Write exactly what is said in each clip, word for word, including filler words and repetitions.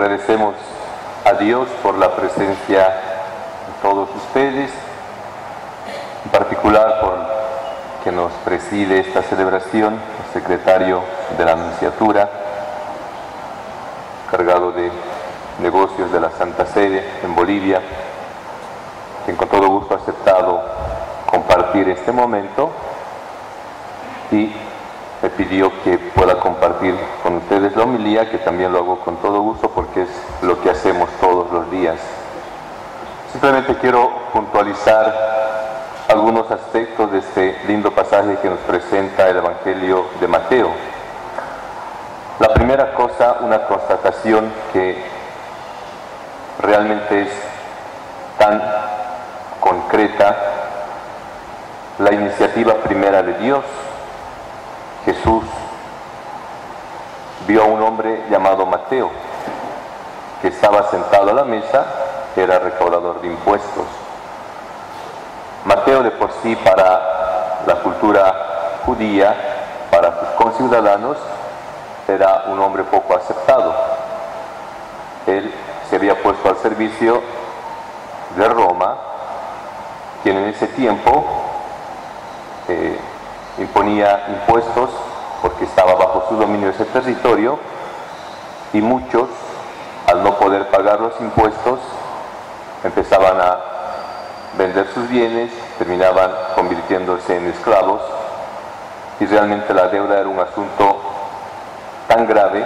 Agradecemos a Dios por la presencia de todos ustedes, en particular por que nos preside esta celebración, el secretario de la Nunciatura, encargado de negocios de la Santa Sede en Bolivia, quien con todo gusto ha aceptado compartir este momento y me pidió que pueda compartir con ustedes la homilía, que también lo hago con todo gusto porque es lo que hacemos todos los días. Simplemente quiero puntualizar algunos aspectos de este lindo pasaje que nos presenta el Evangelio de Mateo. La primera cosa, una constatación que realmente es tan concreta, la iniciativa primera de Dios. Jesús vio a un hombre llamado Mateo, que estaba sentado a la mesa, era recaudador de impuestos. Mateo de por sí, para la cultura judía, para sus conciudadanos, era un hombre poco aceptado. Él se había puesto al servicio de Roma, quien en ese tiempo eh, imponía impuestos porque estaba bajo su dominio ese territorio, y muchos, al no poder pagar los impuestos, empezaban a vender sus bienes, terminaban convirtiéndose en esclavos, y realmente la deuda era un asunto tan grave,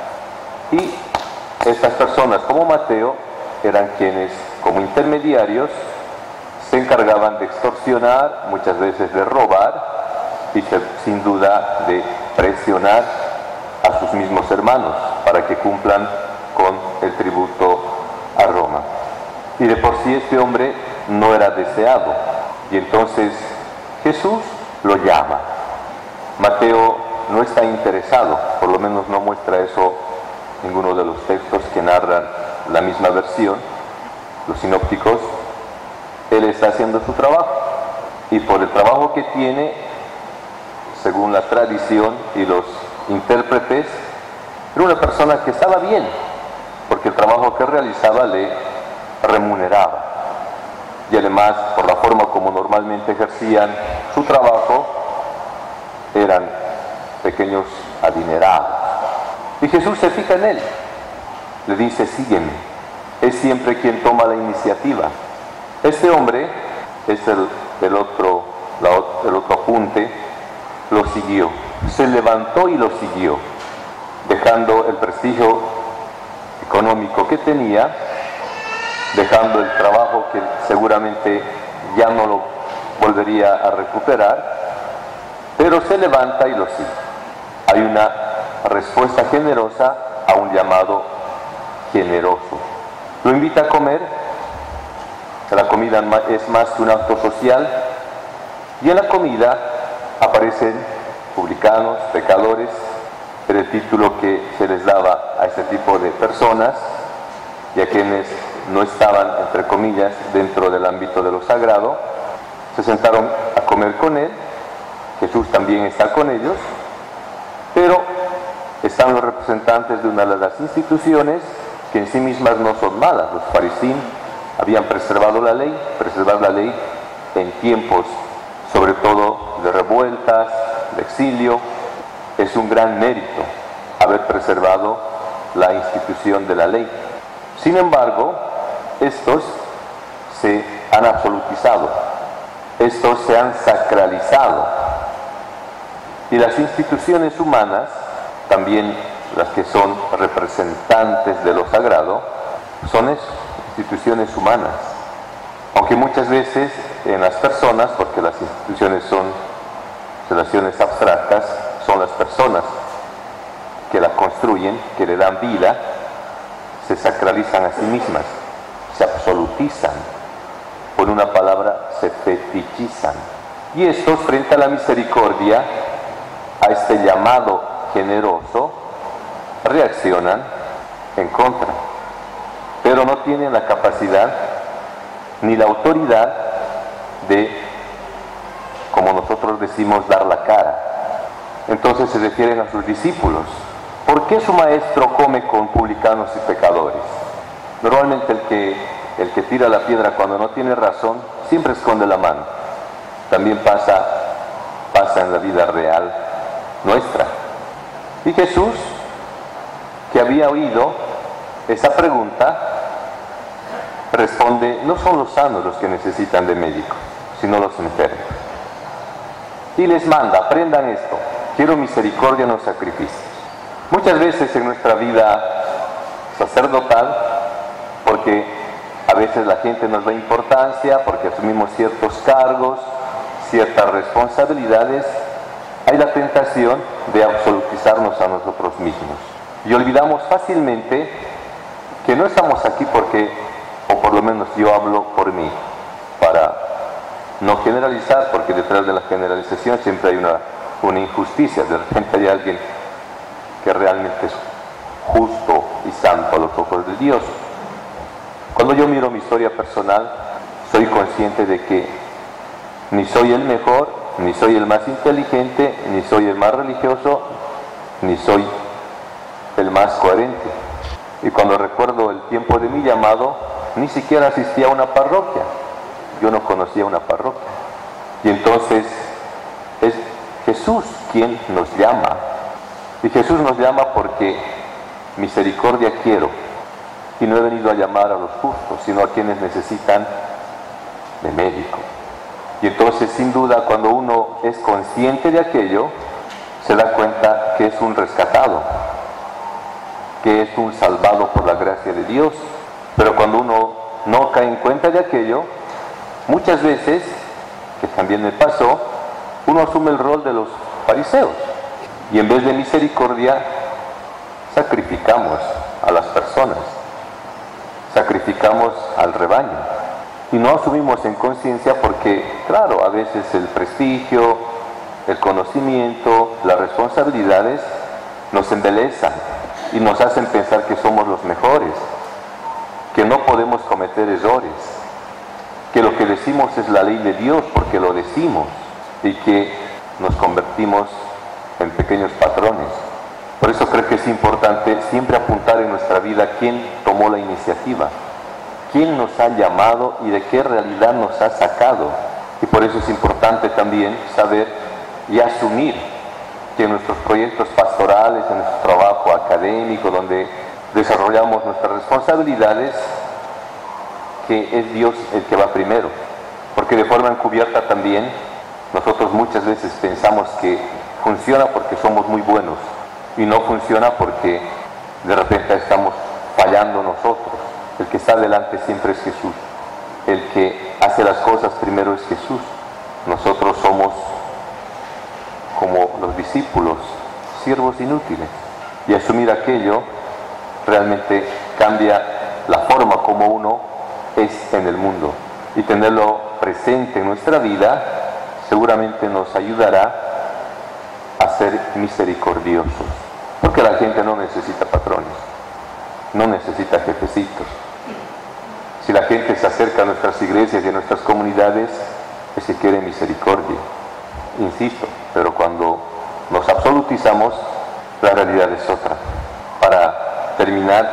y estas personas como Mateo eran quienes, como intermediarios, se encargaban de extorsionar, muchas veces de robar, y sin duda de presionar a sus mismos hermanos para que cumplan con el tributo a Roma. Y de por sí este hombre no era deseado, y entonces Jesús lo llama. Mateo no está interesado, por lo menos no muestra eso ninguno de los textos que narran la misma versión, los sinópticos. Él está haciendo su trabajo, y por el trabajo que tiene, según la tradición y los intérpretes, era una persona que estaba bien, porque el trabajo que realizaba le remuneraba. Y además, por la forma como normalmente ejercían su trabajo, eran pequeños adinerados. Y Jesús se fija en él, le dice: sígueme. Es siempre quien toma la iniciativa. Este hombre, es el, el, otro, la, el otro apunte, lo siguió, se levantó y lo siguió, dejando el prestigio económico que tenía, dejando el trabajo que seguramente ya no lo volvería a recuperar, pero se levanta y lo sigue. Hay una respuesta generosa a un llamado generoso. Lo invita a comer. La comida es más que un acto social, y en la comida aparecen publicanos, pecadores. Era el título que se les daba a este tipo de personas y a quienes no estaban, entre comillas, dentro del ámbito de lo sagrado. Se sentaron a comer con él. Jesús también está con ellos, pero están los representantes de una de las instituciones que en sí mismas no son malas. Los fariseos habían preservado la ley, preservar la ley en tiempos sobre todo de revueltas, de exilio. Es un gran mérito haber preservado la institución de la ley. Sin embargo, estos se han absolutizado, estos se han sacralizado, y las instituciones humanas, también las que son representantes de lo sagrado, son eso, instituciones humanas. Aunque muchas veces en las personas, porque las instituciones son relaciones abstractas, son las personas que la construyen, que le dan vida, se sacralizan a sí mismas, se absolutizan, por una palabra, se fetichizan. Y estos, frente a la misericordia, a este llamado generoso, reaccionan en contra, pero no tienen la capacidad ni la autoridad de, como nosotros decimos, dar la cara. Entonces se refieren a sus discípulos: ¿por qué su maestro come con publicanos y pecadores? Normalmente el que, el que tira la piedra cuando no tiene razón, siempre esconde la mano. También pasa, pasa en la vida real nuestra. Y Jesús, que había oído esa pregunta, responde: no son los sanos los que necesitan de médico, sino los enfermos. Y les manda: aprendan esto, quiero misericordia, no sacrificios. Muchas veces en nuestra vida sacerdotal, porque a veces la gente nos da importancia, porque asumimos ciertos cargos, ciertas responsabilidades, hay la tentación de absolutizarnos a nosotros mismos. Y olvidamos fácilmente que no estamos aquí porque, o por lo menos yo hablo por mí, para no generalizar, porque detrás de la generalización siempre hay una, una injusticia. De repente hay alguien que realmente es justo y santo a los ojos de Dios. Cuando yo miro mi historia personal, soy consciente de que ni soy el mejor, ni soy el más inteligente, ni soy el más religioso, ni soy el más coherente. Y cuando recuerdo el tiempo de mi llamado, ni siquiera asistía a una parroquia. Yo no conocía una parroquia. Y entonces es Jesús quien nos llama. Y Jesús nos llama porque misericordia quiero. Y no he venido a llamar a los justos, sino a quienes necesitan de médico. Y entonces, sin duda, cuando uno es consciente de aquello, se da cuenta que es un rescatado, que es un salvado por la gracia de Dios. Pero cuando uno no cae en cuenta de aquello, muchas veces, que también me pasó, uno asume el rol de los fariseos. Y en vez de misericordia, sacrificamos a las personas, sacrificamos al rebaño. Y no asumimos en conciencia porque, claro, a veces el prestigio, el conocimiento, las responsabilidades nos embelezan y nos hacen pensar que somos los mejores, que no podemos cometer errores, que lo que decimos es la ley de Dios porque lo decimos, y que nos convertimos en pequeños patrones. Por eso creo que es importante siempre apuntar en nuestra vida quién tomó la iniciativa, quién nos ha llamado y de qué realidad nos ha sacado. Y por eso es importante también saber y asumir que en nuestros proyectos pastorales, en nuestro trabajo académico, donde desarrollamos nuestras responsabilidades, que es Dios el que va primero. Porque de forma encubierta también nosotros muchas veces pensamos que funciona porque somos muy buenos y no funciona porque de repente estamos fallando nosotros. El que está delante siempre es Jesús. El que hace las cosas primero es Jesús. Nosotros somos como los discípulos, siervos inútiles. Y asumir aquello realmente cambia la forma como uno es en el mundo. Y tenerlo presente en nuestra vida seguramente nos ayudará a ser misericordiosos. Porque la gente no necesita patrones, no necesita jefecitos. Si la gente se acerca a nuestras iglesias y a nuestras comunidades, es que quiere misericordia. Insisto, pero cuando nos absolutizamos, la realidad es otra. Para terminar,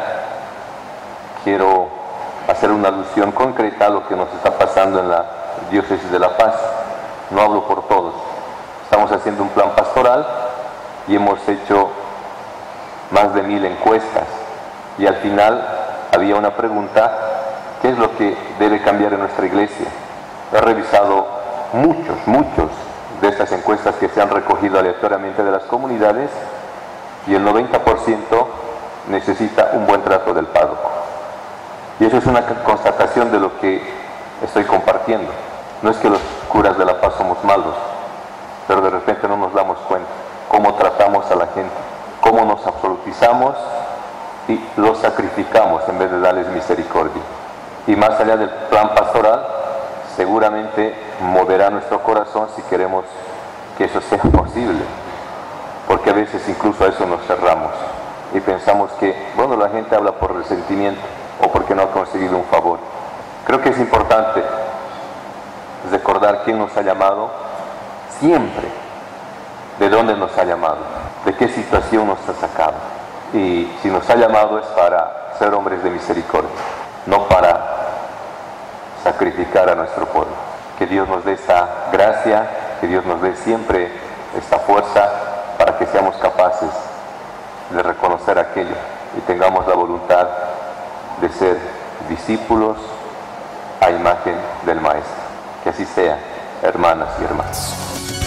quiero hacer una alusión concreta a lo que nos está pasando en la diócesis de La Paz. No hablo por todos. Estamos haciendo un plan pastoral y hemos hecho más de mil encuestas. Y al final había una pregunta: ¿qué es lo que debe cambiar en nuestra iglesia? He revisado muchos, muchos de estas encuestas que se han recogido aleatoriamente de las comunidades y el noventa por ciento necesita un buen trato del párroco. Y eso es una constatación de lo que estoy compartiendo. No es que los curas de La Paz somos malos, pero de repente no nos damos cuenta cómo tratamos a la gente, cómo nos absolutizamos y los sacrificamos en vez de darles misericordia. Y más allá del plan pastoral, seguramente moverá nuestro corazón si queremos que eso sea posible. Porque a veces incluso a eso nos cerramos y pensamos que, bueno, la gente habla por resentimiento o porque no ha conseguido un favor. Creo que es importante recordar quién nos ha llamado siempre, de dónde nos ha llamado, de qué situación nos ha sacado. Y si nos ha llamado es para ser hombres de misericordia, no para sacrificar a nuestro pueblo. Que Dios nos dé esta gracia, que Dios nos dé siempre esta fuerza para que seamos capaces de reconocer aquello y tengamos la voluntad de ser discípulos a imagen del Maestro. Que así sea, hermanas y hermanos.